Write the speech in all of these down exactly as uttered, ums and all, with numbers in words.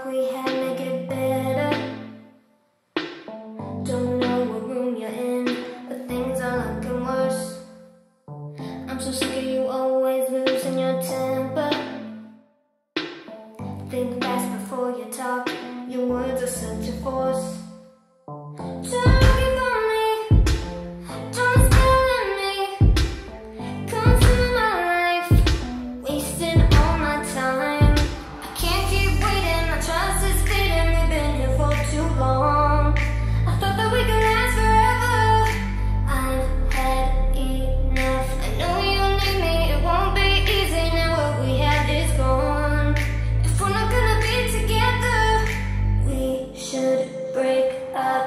we had, make it better. Don't know what room you're in, but things are looking worse. I'm so sick of you always losing your temper. Think fast before you talk, your words are such a force. Try looking for me, don't spill on me. Come to my life, wasting all my time. I can't keep waiting, my trust is fading. We've been here for too long. I thought that we could last forever. I've had enough. I know you need me, it won't be easy. Now what we had is gone. If we're not gonna be together, we should break up.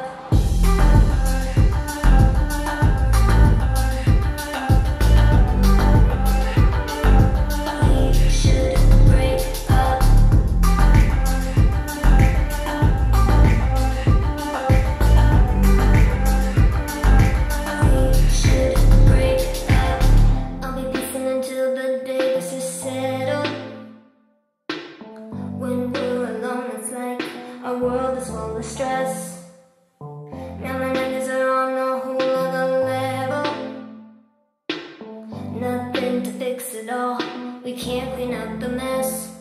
When we're alone, it's like our world is full of stress. Now my niggas are on a whole other level. Nothing to fix it all, we can't clean up the mess.